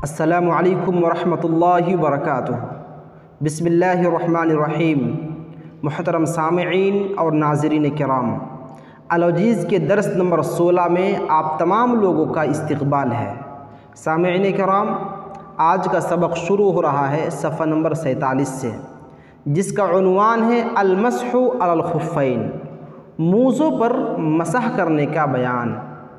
अस्सलामु अलैकुम वरहमतुल्लाहि वबरकातुहू। बिस्मिल्लाहिर्रहमानिर्रहीम। मुहतरम सामिईन और नाज़रीन किराम, अल-अज़ीज़ के दर्स नंबर 16 में आप तमाम लोगों का इस्तक़बाल है। सामिईन किराम, आज का सबक शुरू हो रहा है सफ़ा नंबर 47 से, जिसका उन्वान है अल-मस्हु अलल खुफ़ैन, मूज़ों पर मसह करने का बयान।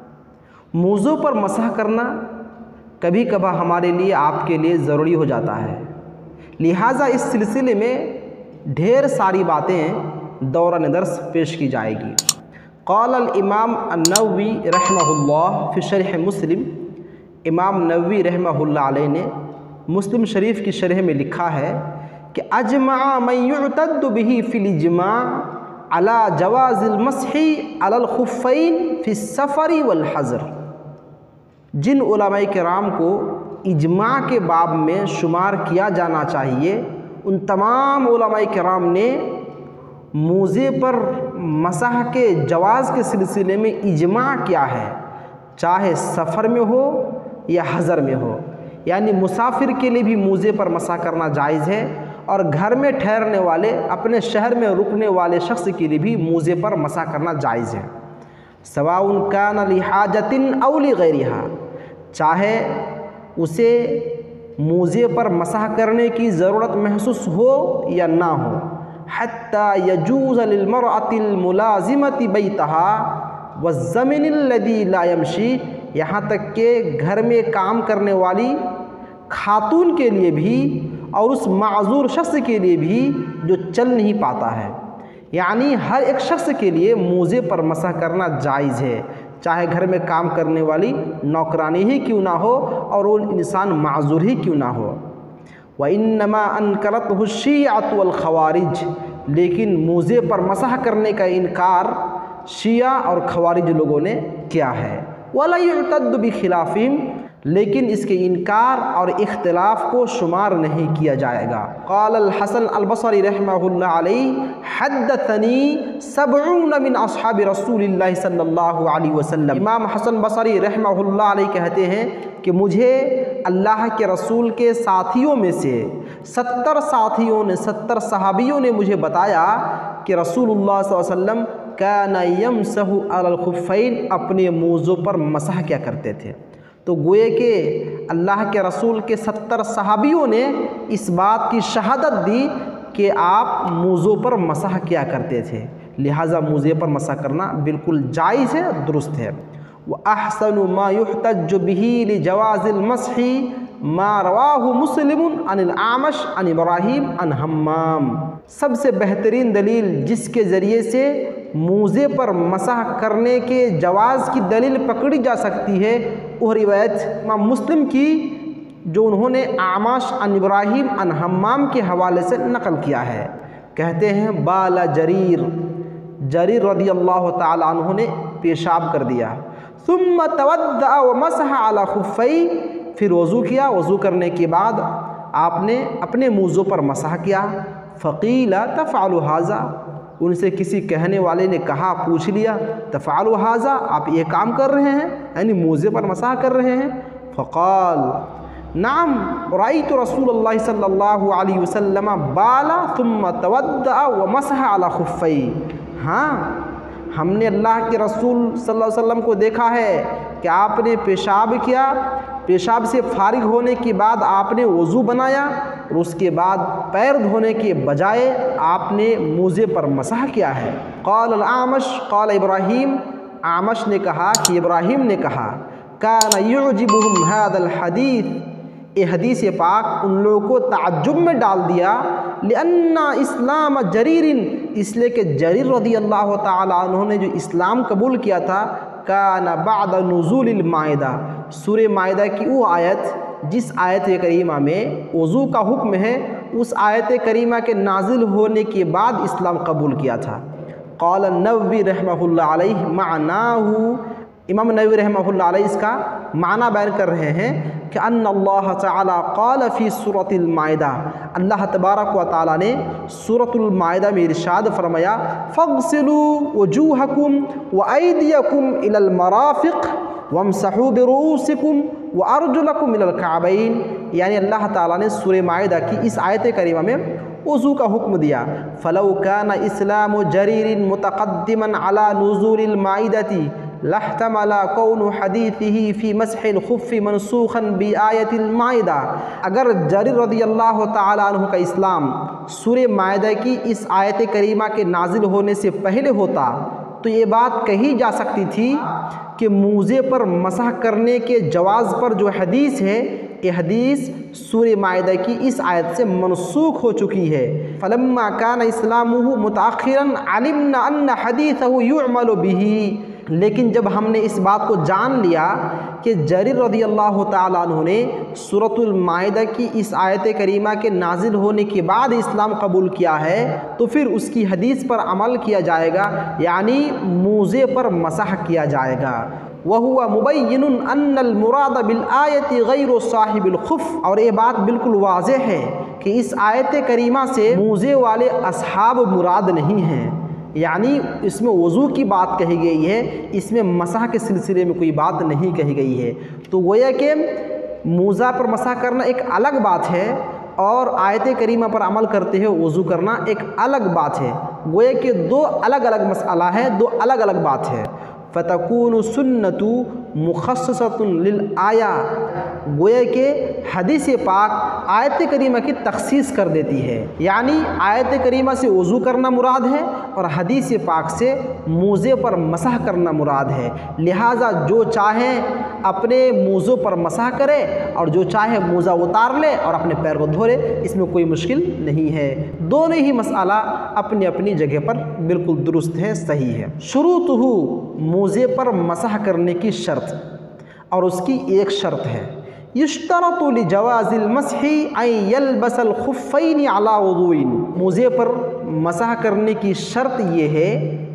मूज़ों पर मसह करना कभी कभार हमारे लिए, आपके लिए ज़रूरी हो जाता है। लिहाजा इस सिलसिले में ढेर सारी बातें दौरान दर्स पेश की जाएगी। क़ाल अल इमाम अन-नववी रहमहुल्लाह फ़ी शरह मुस्लिम, इमाम नववी रहमहुल्लाह अलैह ने मुस्लिम शरीफ की शरह में लिखा है कि अजमा मन युअतद्दु बिही फ़िल इज्मा अला जवाज़िल मस्ही अलल खुफ़ैन फ़ी सफ़री वल हज़र। जिन उलमाए किराम को इज्मा के बाब में शुमार किया जाना चाहिए, उन तमाम उलमाए किराम ने मूज़े पर मसह के जवाज़ के सिलसिले में इज्मा किया है, चाहे सफ़र में हो या हज़र में हो। यानी मुसाफिर के लिए भी मूज़े पर मसह करना जायज़ है, और घर में ठहरने वाले, अपने शहर में रुकने वाले शख्स के लिए भी मूज़े पर मसह करना जायज़ है। सवाउन कान लिहाजतिन औ लिगैरिहा, चाहे उसे मूज़े पर मसह करने की ज़रूरत महसूस हो या ना हो। हत्ता यजूज़ लिलमरअतिल मुलाज़िमति बैतहा वज़्ज़मिनिल लज़ी ला यमशी, यहाँ तक कि घर में काम करने वाली खातून के लिए भी और उस माज़ूर शख्स के लिए भी जो चल नहीं पाता है। यानी हर एक शख्स के लिए मूज़े पर मसह करना जायज़ है, चाहे घर में काम करने वाली नौकरानी ही क्यों ना हो और वो इंसान माज़ूर ही क्यों ना हो। व इन्नमा अनकरतहु शियअतु वल खवारिज, लेकिन मूज़े पर मसह करने का इनकार शिया और खवारिज लोगों ने किया है। वला युअतद्दु बिखिलाफिहिम, लेकिन इसके इनकार और इख्तिलाफ को शुमार नहीं किया जाएगा। क़ाल अल हसन अल बसरी रहमहुल्लाह अलैहि हद्दथनी सबऊन मिन अस्हाबि रसूलिल्लाहि सल्लल्लाहु अलैहि वसल्लम। इमाम हसन बसरी रहमहुल्लाह अलैहि कहते हैं कि मुझे अल्लाह के रसूल के साथियों में से 70 साथियों ने, 70 सहाबियों ने मुझे बताया कि रसूलुल्लाह सल्लल्लाहु अलैहि वसल्लम काना यमसहु अलल खुफ़ैन, अपने मूज़ों पर मसह क्या करते थे। तो गोए के अल्लाह के रसूल के 70 सहाबियों ने इस बात की शहादत दी कि आप मूज़ों पर मसह किया करते थे, लिहाजा मूज़े पर मसह करना बिल्कुल जायज़ है, दुरुस्त है। व अहसनु मा युहतज्जु बिही लिजवाज़िल मस्ही मा रवाहु मुस्लिमुन अनिल आमश अन इब्राहीम अन हम्माम। सबसे बेहतरीन दलील जिसके ज़रिए से मूज़े पर मसह करने के जवाज़ की दलील पकड़ी जा सकती है, वह रिवायत इमाम मुस्लिम की जो उन्होंने आमश अन इब्राहीम अन हम्माम के हवाले से नकल किया है। कहते हैं बाला जरीर रदी अल्लाह ताला अन्हु ने पेशाब कर दिया। सुम्मा तवद्दा व मसह अला खुफ़ै, फिर वज़ू किया, वज़ू करने के बाद आपने अपने मूज़ों पर मसह किया। फ़क़ीला तफ़अलु हाज़ा, उनसे किसी कहने वाले ने कहा, पूछ लिया, तफ़अलु हाज़ा, आप ये काम कर रहे हैं, यानी मूज़े पर मसह कर रहे हैं। फ़क़ाल नाम रअयतु रसूलल्लाह सल्लल्लाहु अलैहि वसल्लम बाला सुम्मा तवद्दा व मसह अला खुफ़ै। हाँ, हमने अल्लाह के रसूल सल्लल्लाहु अलैहि वसल्लम को देखा है कि आपने पेशाब किया, पेशाब से फारिग होने के बाद आपने वज़ू बनाया, और उसके बाद पैर धोने के बजाय आपने मूज़े पर मसह किया है। क़ाल अल आमश क़ाल इब्राहीम, आमश ने कहा कि इब्राहीम ने कहा, काना युअजिबुहुम हाज़ल हदीस, ये हदीस पाक उन लोगों को ताज्जुब में डाल दिया। लिअन्ना इस्लाम जरीरिन, इसलिए कि जरीर रदी अल्लाह ताला उन्होंने जो इस्लाम कबूल किया था, काना बाद नुज़ूलिल माइदा, सूरे माइदा की वो आयत जिस आयत करीमा में वज़ू का हुक्म है, उस आयत करीमा के नाजिल होने के बाद इस्लाम कबूल किया था। क़ाल नववी रहमहुल्लाह अलैहि मानाहू, इमाम नववी रहमहुल्लाह अलैहि इसका माना बयान कर रहे हैं कि अन्नल्लाह तआला क़ाल फ़ी सूरतिल माइदा, अल्लाह तबारक व तआला ने सूरतुल माइदा में इरशाद फरमाया, फ़ग़सिलू वजूहकुम व अयदियकुम इलल मराफ़िक़ वमसहू बिरूसिकुम व अर्जुलकुम मिनल काबैन, यानी अल्लाह ताला ने सूरह माइदा की इस आयत करीमा में वज़ू का हुक्म दिया। फ़लौ कान इस्लामु जरीरिन मुतक़द्दिमन अला नुज़ूलिल माइदती लहतमला कौनु हदीथिही फ़ी मसहिल खुफ़्फ़ि मनसूखन बि आयतिल माइदा। अगर जरीर रज़ियल्लाहु ताला अन्हु का इस्लाम सूरह माइदा की इस आयत करीमा के नाजिल होने से पहले होता तो ये बात कही जा सकती थी कि मूज़े पर मसह करने के जवाज़ पर जो हदीस है, ये हदीस सूरह माइदा की इस आयत से मनसूख हो चुकी है। फलम्मा कान इस्लामुहु मुतअख्खिरन अलिमना अन्ना हदीसहु युअमलु बिही, लेकिन जब हमने इस बात को जान लिया कि जरीर रज़ियल्लाहु ताला अन्हु ने सूरतुल माइदा की इस आयत करीमा के नाजिल होने के बाद इस्लाम कबूल किया है, तो फिर उसकी हदीस पर अमल किया जाएगा, यानी मूज़े पर मसह किया जाएगा। वहुवा मुबय्यिनुन अन्नल मुराद बिल आयति गैरु साहिबिल खुफ़, और ये बात बिल्कुल वाज़ेह है कि इस आयत करीमा से मूज़े वाले असहाब मुराद नहीं हैं, यानी इसमें वज़ू की बात कही गई है, इसमें मसह के सिलसिले में कोई बात नहीं कही गई है। तो गोया कि मूज़ा पर मसह करना एक अलग बात है और आयत करीमा पर अमल करते हुए वज़ू करना एक अलग बात है। गोया कि दो अलग अलग मसला है, दो अलग अलग बात है। फ़तकूनु सुन्नतु मुखस्ससतुन लिल आया, गोया के हदीस पाक आयत करीमा की तखसीस कर देती है, यानी आयत करीमा से वज़ू करना मुराद है और हदीस पाक से मूज़े पर मसह करना मुराद है। लिहाजा जो चाहे अपने मूज़ों पर मसह करे और जो चाहे मूज़ा उतार ले और अपने पैर को धो ले, इसमें कोई मुश्किल नहीं है। दोनों ही मसला अपनी अपनी जगह पर बिल्कुल दुरुस्त है, सही है। शुरूतहु, मूज़े पर मसह करने की शर्त, और उसकी एक शर्त है, युश्तरतु लिजवाज़िल मसही अन यल्बसल खुफ़्फ़ैनि अला वुज़ूइन। मूज़े पर मसह करने की शर्त ये है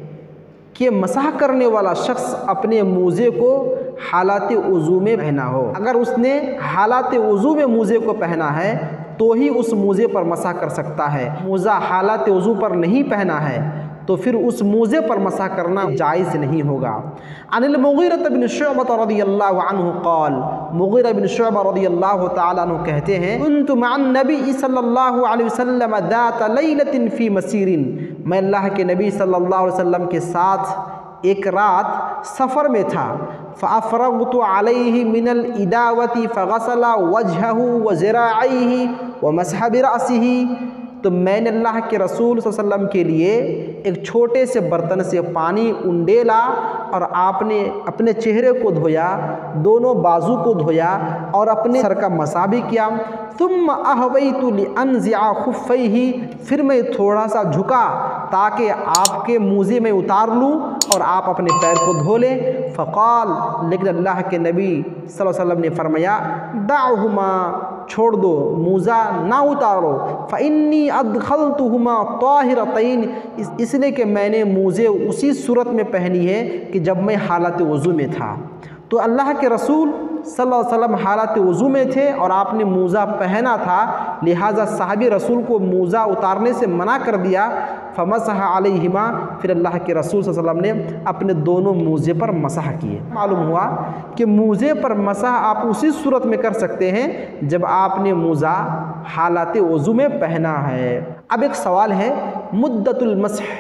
कि मसह करने वाला शख्स अपने मूज़े को हालात वज़ू में पहना हो। अगर उसने हालात वज़ू में मूज़े को पहना है तो ही उस मूज़े पर मसह कर सकता है। मूज़ा हालात वज़ू पर नहीं पहना है तो फिर उस मूज़े पर मसह करना जायज़ नहीं होगा। अनिल मुग़ीरा बिन शुअबा रज़ियल्लाहु अन्हु क़ाल, मुग़ीरा बिन शुअबा रज़ियल्लाहु ताला अन्हु कहते हैं, कुन्तु मअन नबी सल्लल्लाहु अलैहि वसल्लम ज़ात लैलतिन फ़ी मसीरिन, मैं अल्लाह के नबी सल्लल्लाहु अलैहि वसल्लम के साथ एक रात सफ़र में था। फ़अफ़रग़तु अलैहि मिनल इदावती फ़ग़सला वजहहु व ज़िराअैहि व मसह बिरअसिही, तो मैंने अल्लाह के रसूल सल्लल्लाहु अलैहि वसल्लम के लिए एक छोटे से बर्तन से पानी उंडेला और आपने अपने चेहरे को धोया, दोनों बाजू को धोया और अपने सर का मसा भी किया। तुम अहवैतु लिअनज़िअ खुफ़्फ़ैहि, फिर मैं थोड़ा सा झुका ताकि आपके मूज़े में उतार लूँ और आप अपने पैर को धो लें। फ़क़ाल, लेकिन अल्लाह के नबी सल्लल्लाहु अलैहि वसल्लम ने फरमाया, दअहुमा, छोड़ दो, मूज़ा ना उतारो। फ़इन्नी अदख़लतुहुमा ताहिरतैन, इसलिए कि मैंने मूज़े उसी सूरत में पहनी है कि जब मैं हालत वज़ू में था। तो अल्लाह के रसूल सल्लल्लाहु अलैहि वसल्लम हालत वज़ू में थे और आपने मूज़ा पहना था, लिहाजा साहबी रसूल को मूज़ा उतारने से मना कर दिया। फ़मसह अलैहिमा, फिर अल्लाह के रसूल सल्लल्लाहु अलैहि वसल्लम ने अपने दोनों मूज़े पर मसह किए। मालूम हुआ कि मूज़े पर मसह आप उसी सूरत में कर सकते हैं जब आपने मूज़ा हालत वज़ू में पहना है। अब एक सवाल है, मुद्दतुल मसह,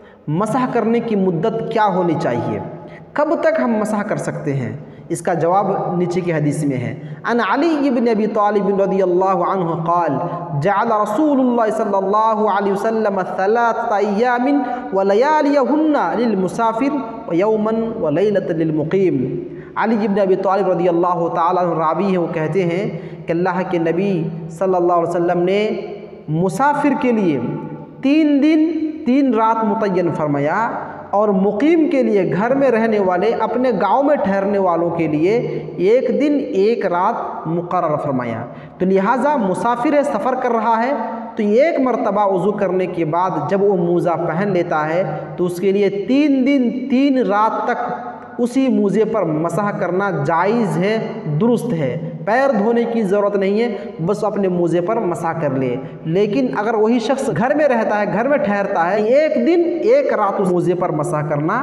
मसह करने की मुद्दत क्या होनी चाहिए, कब तक हम मसह कर सकते हैं? इसका जवाब नीचे की हदीस में है। अन अली इब्न अबी तालिब रज़ियल्लाहु अन्हु क़ाल, जअल रसूलुल्लाह सल्लल्लाहु अलैहि वसल्लम सलासत अय्यामिन व लयालियहुन्ना लिल मुसाफिर व यौमन व लैलतन लिल मुक़ीम। अली इब्न अबी तालिब रज़ियल्लाहु ताला अन्हु रावी हैं, वो कहते हैं कि अल्लाह के नबी सल्लल्लाहु अलैहि वसल्लम ने मुसाफिर के लिए 3 दिन 3 रात मुतय्यन फरमाया और मुकीम के लिए, घर में रहने वाले, अपने गांव में ठहरने वालों के लिए 1 दिन 1 रात मुकर्रर फरमाया। तो लिहाजा मुसाफिर सफ़र कर रहा है तो एक मरतबा वज़ू करने के बाद जब वो मूज़ा पहन लेता है तो उसके लिए 3 दिन 3 रात तक उसी मूज़े पर मसह करना जायज़ है, दुरुस्त है। पैर धोने की ज़रूरत नहीं है, बस अपने मूज़े पर मसह कर ले। लेकिन अगर वही शख्स घर में रहता है, घर में ठहरता है, 1 दिन 1 रात उस मूज़े पर मसह करना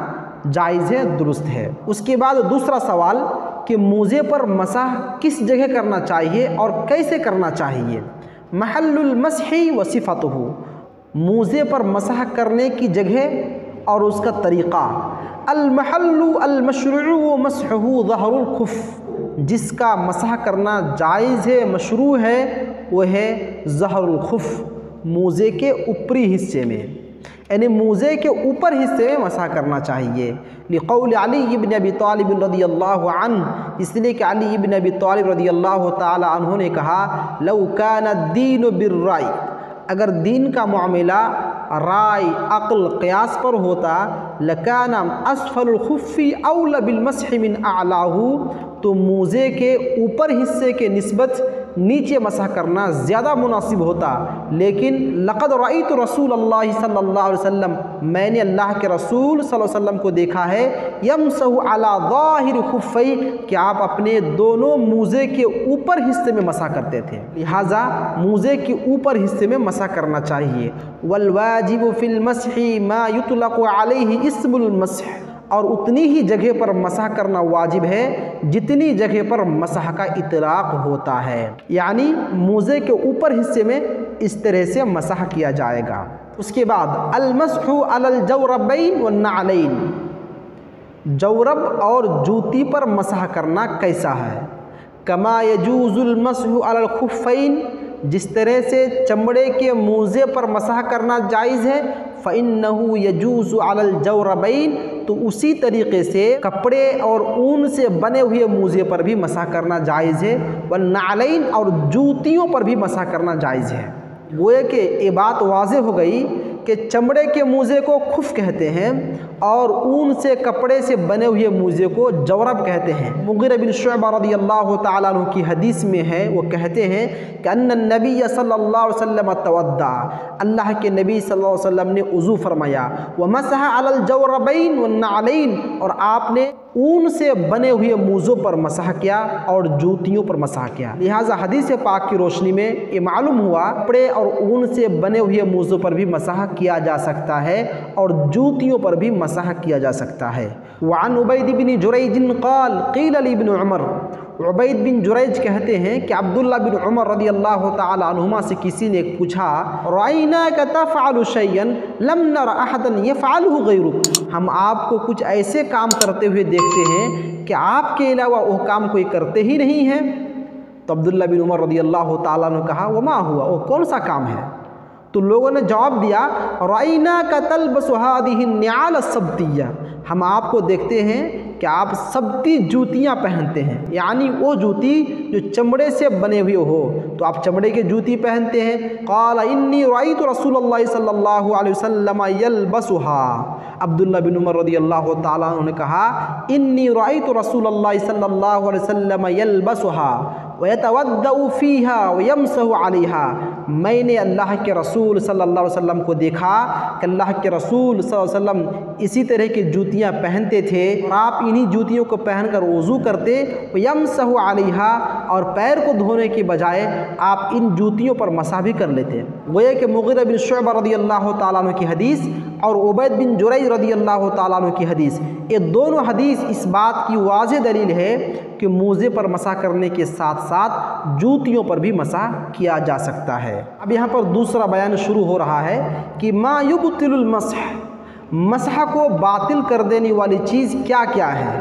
जायज़ है, दुरुस्त है। उसके बाद दूसरा सवाल कि मोज़े पर मसह किस जगह करना चाहिए और कैसे करना चाहिए। महल्लुल मसही व सिफ़तुहु, मोज़े पर मसह करने की जगह और उसका तरीक़ा। अल महल्लु अल मशरूउ व मसहुहु ज़हरुल खुफ़, जिसका मसह करना जायज़ है, मशरू है, वह है ज़हरुल खुफ़, मोज़े के ऊपरी हिस्से में, यानी मोज़े के ऊपर हिस्से में मसह करना चाहिए। लिक़ौल अली इब्न अबी तालिब रज़ियल्लाहु अन्हु, इसलिए कि अली इब्न अबी तालिब रज़ियल्लाहु ताला अन्हु ने कहा, लौ कान दीन बिर्राय, अगर दीन का मामला राय, अक़ल, क़यास पर होता, लकाना अस्फलुल खुफ़्फ़ी औला बिल मसह मिन अअलाहु, तो मोज़े के ऊपर हिस्से के निस्बत नीचे मसह करना ज़्यादा मुनासिब होता। लेकिन लक़द रअयतु रसूलल्लाह सल्लल्लाहु अलैहि वसल्लम, मैंने अल्लाह के रसूल सल्लल्लाहु अलैहि वसल्लम को देखा है, यमसहु अला ज़ाहिर खुफ़्फ़ै, कि आप अपने दोनों मोज़े के ऊपर हिस्से में मसह करते थे, लिहाजा मोज़े के ऊपर हिस्से में मसह करना चाहिए। वल वाजिबु फिल मसही मा युतलक़ु अलैहि इस्मुल मसह, और उतनी ही जगह पर मसह करना वाजिब है जितनी जगह पर मसह का इतलाक़ होता है, यानी मोज़े के ऊपर हिस्से में इस तरह से मसह किया जाएगा। उसके बाद अल मसहु अलल जौरबैन व नअलैन, जौरब और जूती पर मसह करना कैसा है। कमा यजूज़ुल मसहु अलल खुफ़्फ़ैन, जिस तरह से चमड़े के मोज़े पर मसह करना जायज़ है, फ़इन्नहु यजूज़ु अलल जौरबैन, तो उसी तरीक़े से कपड़े और ऊन से बने हुए मोज़े पर भी मसह करना जायज़ है। व नअलैन, और जूतियों पर भी मसह करना जायज़ है। गोया कि ये बात वाज़ेह हो गई कि चमड़े के मोज़े को खुफ़ कहते हैं और ऊन से, कपड़े से बने हुए मोज़े को जौरब कहते हैं। मुग़ीरा बिन शुअबा रज़ियल्लाहु ताला अन्हु की हदीस में है, वो कहते हैं कि अन्न नबी सल्लल्लाहु अलैहि वसल्लम तवद्दा, अल्लाह के नबी सल्लल्लाहु अलैहि वसल्लम ने वज़ू फरमाया, व मसह अलल जौरबैन व नअलैन, और आपने ऊन से बने हुए मोज़ों पर मसह किया और जूतियों पर मसह किया। लिहाजा हदीस पाक की रोशनी में ये मालूम हुआ कपड़े और ऊन से बने हुए मोज़ों पर भी मसह किया जा सकता है और जूतियों पर भी मसह किया जा सकता है। वअन उबैद बिन जुरैज क़ाल क़ील ली इब्न उमर, उबैद बिन जुरैज कहते हैं कि अब्दुल्लाह बिन उमर रज़ियल्लाहु ताला अन्हुमा से किसी ने पूछा, रअयनाका तफ़अलु शैयन लम नर अहदन यफ़अलुहु गैरुक, हम आपको कुछ ऐसे काम करते हुए देखते हैं कि आपके अलावा वो काम कोई करते ही नहीं है। तो अब्दुल्लाह बिन उमर रज़ियल्लाहु ताला ने कहा, वमा हुआ, वो कौन सा काम है। तो लोगों ने जवाब दिया, रअयनाका तलबसु हादिहि निआल सब्तिया, हम आपको देखते हैं कि आप सबती जूतियाँ पहनते हैं, यानी वो जूती जो चमड़े से बने हुए हो, तो आप चमड़े की जूती पहनते हैं। क़ाल इन्नी रअयतु रसूलल्लाह सल्लल्लाहु अलैहि वसल्लम यल्बसुहा, अब्दुल्लाह बिन उमर रज़ियल्लाहु ताला अन्हु ने कहा, इन्नी रअयतु रसूलल्लाह सल्लल्लाहु अलैहि वसल्लम यल्बसुहा व यतवद्दउ फ़ीहा व यमसहु अलैहा, मैंने अल्लाह के रसूल सल्लल्लाहु अलैहि वसल्लम को देखा कि अल्लाह के रसूल सल्लल्लाहु अलैहि वसल्लम इसी तरह की जूतियाँ पहनते थे और आप इन्हीं जूतियों को पहनकर वज़ू करते, यमसहु अलैहा, और पैर को धोने की बजाय आप इन जूतियों पर मसह भी कर लेते। गोया कि मुग़ीरा बिन शुअबा रज़ियल्लाहु ताला अन्हु की हदीस और उबैद बिन जुरैज रज़ियल्लाहु ताला अन्हु की हदीस, ये दोनों हदीस इस बात की वाज़ेह दलील है कि मोज़े पर मसह करने के साथ साथ जूतियों पर भी मसह किया जा सकता है। अब यहाँ पर दूसरा बयान शुरू हो रहा है कि मा युबतिलुल मसह, मसह को बातिल कर देने वाली चीज़ क्या क्या है।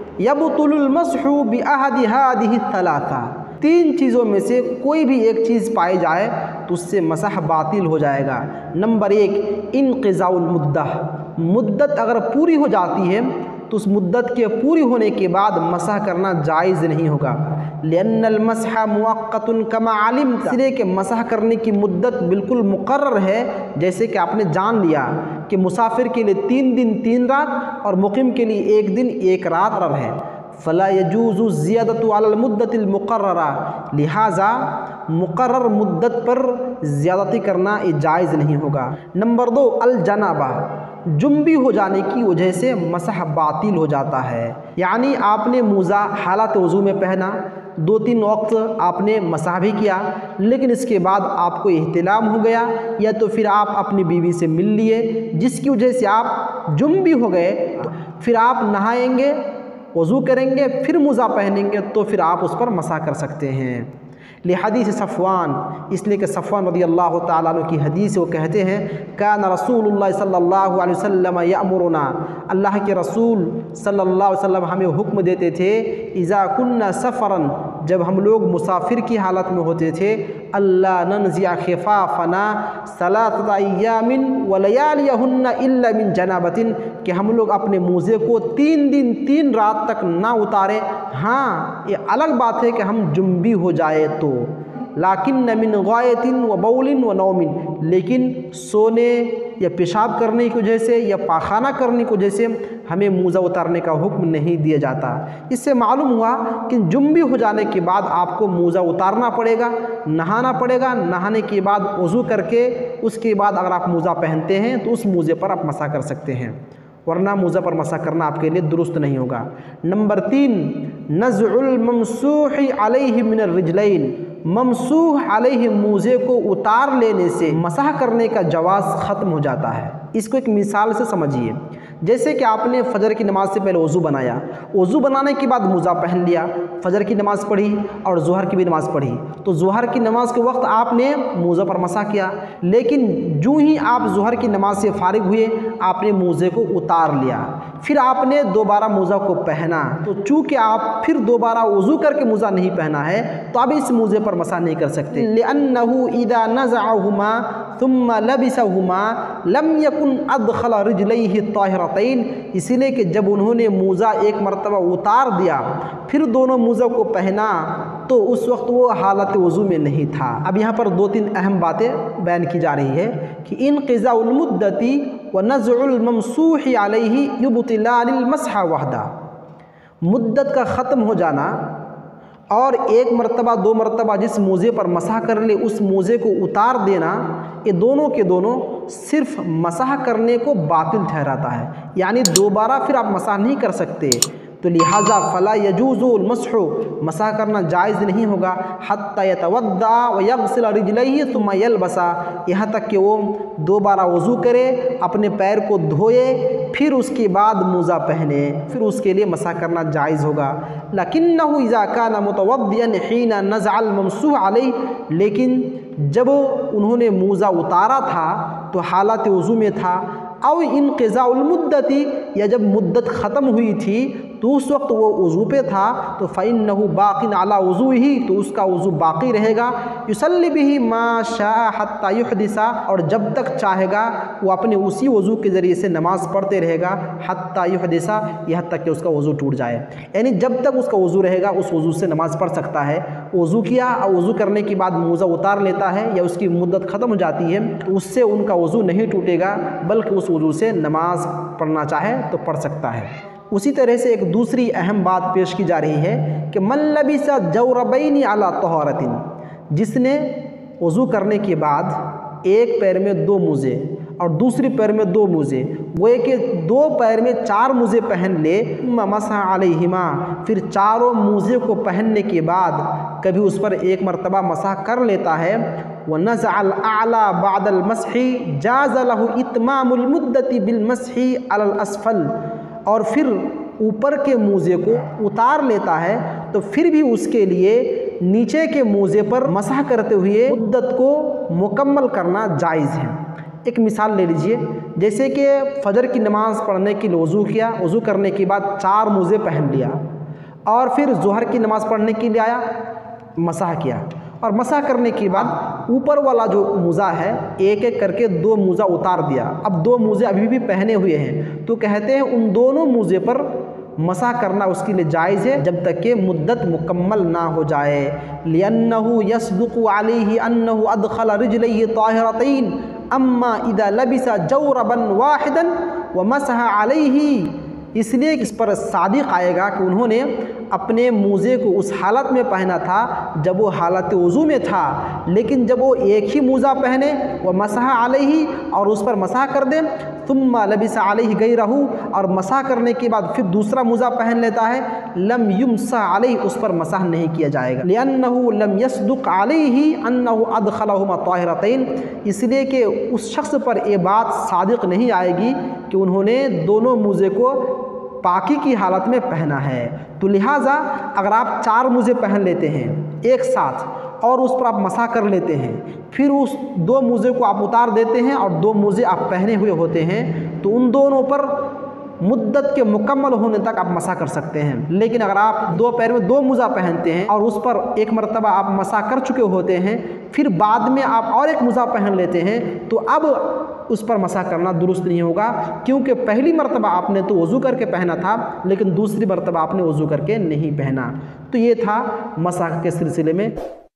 यबतुलुल मसहु बिअहदि हादिहि थलाथा, तीन चीज़ों में से कोई भी एक चीज़ पाई जाए तो उससे मसह बातिल हो जाएगा। नंबर एक, इनक़िज़ाउल मुद्दह, मुद्दत अगर पूरी हो जाती है तो उस मुद्दत के पूरी होने के बाद मसह करना जायज़ नहीं होगा। लिअन्नल मसह मुअक्क़तुन कमा अलिमता, इसलिए कि मसह करने की मुद्दत बिल्कुल मुक़र्रर है, जैसे कि आपने जान लिया कि मुसाफिर के लिए 3 दिन 3 रात और मुक़िम के लिए 1 दिन 1 रात है। फ़ला यजूज़ु ज़ियादतु अलल मुद्दतिल मुक़र्ररा, लिहाजा मुक़र्रर मुद्दत पर ज़्यादती करना जायज़ नहीं होगा। नंबर 2, अल जनाबा, जुम्बी हो जाने की वजह से मसह बातिल हो जाता है, यानी आपने मोज़ा हालत वज़ू में पहना, 2-3 वक्त आपने मसह भी किया, लेकिन इसके बाद आपको इहतिलाम हो गया या तो फिर आप अपनी बीवी से मिल लिए जिसकी वजह से आप जुम्बी हो गए, फिर आप नहाएंगे, वज़ू करेंगे, फिर मोज़ा पहनेंगे तो फिर आप उस पर मसा कर सकते हैं। ले हदीस सफ़वान, इसलिए कि सफ़वान रज़ियल्लाहु ताला अन्हु की हदीस वो कहते हैं काना रसूलुल्लाह सल्लल्लाहु अलैहि वसल्लम यअमुरुना, अल्लाह के रसूल सल्लल्लाहु अलैहि वसल्लम हमें हुक्म देते थे इज़ा कुन्ना सफ़रन, जब हम लोग मुसाफिर की हालत में होते थे, अल्ला ननज़िया खिफ़ाफ़ना सलासता अय्यामिन व लयालियहुन्ना इल्ला मिन जनाबतिन, कि हम लोग अपने मोज़े को 3 दिन 3 रात तक ना उतारें। हाँ, ये अलग बात है कि हम जुम्बी हो जाए तो, लाकिन मिन गायतिन व बौलिन व नौमिन, लेकिन सोने या पेशाब करने की वजह से या पाखाना करने की वजह से हमें मोज़ा उतारने का हुक्म नहीं दिया जाता। इससे मालूम हुआ कि जुम्बी हो जाने के बाद आपको मोज़ा उतारना पड़ेगा, नहाना पड़ेगा, नहाने के बाद वज़ू करके उसके बाद अगर आप मोज़ा पहनते हैं तो उस मोज़े पर आप मसा कर सकते हैं, वरना मोज़ा पर मसा करना आपके लिए दुरुस्त नहीं होगा। नंबर 3, नज़उल ममसूह अलैहि मिनर रिजलैन, ममसूह अलैहि मोज़े को उतार लेने से मसाह करने का जवाज़ ख़त्म हो जाता है। इसको एक मिसाल से समझिए, जैसे कि आपने फ़जर की नमाज़ से पहले वज़ू बनाया, वज़ू बनाने के बाद मोज़ा पहन लिया, फ़जर की नमाज़ पढ़ी और ज़ोहर की भी नमाज़ पढ़ी, तो ज़ोहर की नमाज़ के वक्त आपने मोज़ा पर मसा किया, लेकिन जो ही आप ज़ोहर की नमाज़ से फ़ारिग हुए आपने मोज़े को उतार लिया, फिर आपने दोबारा मोज़ा को पहना, तो चूँकि आप फिर दोबारा वज़ू करके मोज़ा नहीं पहना है तो आप इस मोज़े पर मसा नहीं कर सकते। लिअन्नहु इज़ा नज़अहुमा थुम्मा लबिसहुमा लम यकुन अदखल रिजलैहि ताहिरतैन, इसीलिए कि जब उन्होंने मोज़ा एक मरतबा उतार दिया फिर दोनों मोज़ा को पहना तो उस वक्त वो हालत वज़ू में नहीं था। अब यहाँ पर 2-3 अहम बातें बयान की जा रही है कि इनक़िज़ाउल मुद्दती व नज़उल ममसूह अलैहि युबतिलानिल मसह वहदा, मुद्दत का ख़त्म हो जाना और एक मरतबा 2 मरतबा जिस मोज़े पर मसाह कर ले उस मोज़े को उतार देना, ये दोनों के दोनों सिर्फ मसाह करने को बातिल ठहराता है, यानी दोबारा फिर आप मसाह नहीं कर सकते। तो लिहाजा फ़ला यजूज़ुल मसहु, मसाह करना जायज़ नहीं होगा, हत्ता यतवद्दा व यग़सिल रिजलैहि सुम्मा यलबसा, यहाँ तक कि वो दोबारा वज़ू करे, अपने पैर को धोए, फिर उसके बाद मोज़ा पहने, फिर उसके लिए मसाह करना जायज़ होगा। लकिन्नहु इज़ा काना मुतवद्दियन हीना नज़अल ममसूह अलैहि, लेकिन जब उन्होंने मोज़ा उतारा था तो हालत वज़ू में था, और इनक़िज़ाउल मुद्दती, या जब मुद्दत ख़त्म हुई थी तो उस वक्त वो वज़ू पे था, तो फ़इन्नहु बाक़िन अला वज़ूही, तो उसका वज़ू बाक़ी रहेगा, युसल्ली बिही मा शाअ हत्ता युहदिसा, और जब तक चाहेगा वो अपने उसी वज़ू के ज़रिए से नमाज़ पढ़ते रहेगा, हत्ता युहदिसा, यहाँ तक कि उसका वज़ू टूट जाए, यानी जब तक उसका वज़ू रहेगा उस वज़ू से नमाज़ पढ़ सकता है। वज़ू किया और वज़ू करने के बाद मोज़ा उतार लेता है या उसकी मुद्दत ख़त्म हो जाती है, उससे उनका वज़ू नहीं टूटेगा, बल्कि उस वज़ू से नमाज़ पढ़ना चाहे तो पढ़ सकता है। उसी तरह से एक दूसरी अहम बात पेश की जा रही है कि मन लबिसा जौरबैनी अला तहारतिन, जिसने वज़ू करने के बाद एक पैर में 2 मोज़े और दूसरी पैर में 2 मोज़े, वो कि 2 पैर में 4 मोज़े पहन ले, मसा अलैहिमा, फिर चारों मोज़े को पहनने के बाद कभी उस पर एक मरतबा मसा कर लेता है, व नज़अल अला बादल मसही जाज़ लहु इत्मामुल मुद्दती बिल मसही अलल असफल, और फिर ऊपर के मोज़े को उतार लेता है तो फिर भी उसके लिए नीचे के मोज़े पर मसाह करते हुए मुद्दत को मुकम्मल करना जायज़ है। एक मिसाल ले लीजिए, जैसे कि फ़जर की नमाज़ पढ़ने के लिए वज़ू किया, वज़ू करने के बाद 4 मोज़े पहन लिया और फिर ज़ोहर की नमाज़ पढ़ने के लिए आया, मसाह किया, और मसाह करने के बाद ऊपर वाला जो मोज़ा है एक एक करके 2 मोज़ा उतार दिया। अब 2 मोज़े अभी भी पहने हुए हैं, तो कहते हैं उन दोनों मोज़े पर मसाह करना उसके लिए जायज़ है जब तक कि मुद्दत मुकम्मल ना हो जाए। लिअन्नहु यस्दुक़ु अलैहि अन्नहु अदख़ल रिजलैहि ताहिरतैन अम्मा इज़ा लबिसा जौरबन वाहिदन व मसह अलैहि, इसलिए इस पर सादिक़ आएगा कि उन्होंने अपने मोज़े को उस हालत में पहना था जब वो हालत वज़ू में था, लेकिन जब वो एक ही मोज़ा पहने व मसह अलैहि और उस पर मसाह कर दे, सुम्मा लबिसा अलैहि गैरहु, और मसाह करने के बाद फिर दूसरा मोज़ा पहन लेता है, लम युमसा अलैहि, उस पर मसाह नहीं किया जाएगा। लिअन्नहु लम यस्दुक़ अलैहि अन्नहु अदख़लहुमा ताहिरतैन, इसलिए कि उस शख्स पर ये बात सादिक़ नहीं आएगी कि उन्होंने दोनों मोज़े को पाकी की हालत में पहना है। तो लिहाजा अगर आप 4 मोज़े पहन लेते हैं एक साथ और उस पर आप मसा कर लेते हैं, फिर उस 2 मोज़े को आप उतार देते हैं और 2 मोज़े आप पहने हुए होते हैं, तो उन दोनों पर मुद्दत के मुकम्मल होने तक आप मसा कर सकते हैं। लेकिन अगर आप 2 पैर में 2 मोज़ा पहनते हैं और उस पर एक मरतबा आप मसा कर चुके होते हैं, फिर बाद में आप और एक मोज़ा पहन लेते हैं, तो अब उस पर मसा करना दुरुस्त नहीं होगा, क्योंकि पहली मरतबा आपने तो वज़ू करके पहना था, लेकिन दूसरी मरतबा आपने वज़ू करके नहीं पहना। तो ये था मसा के सिलसिले में।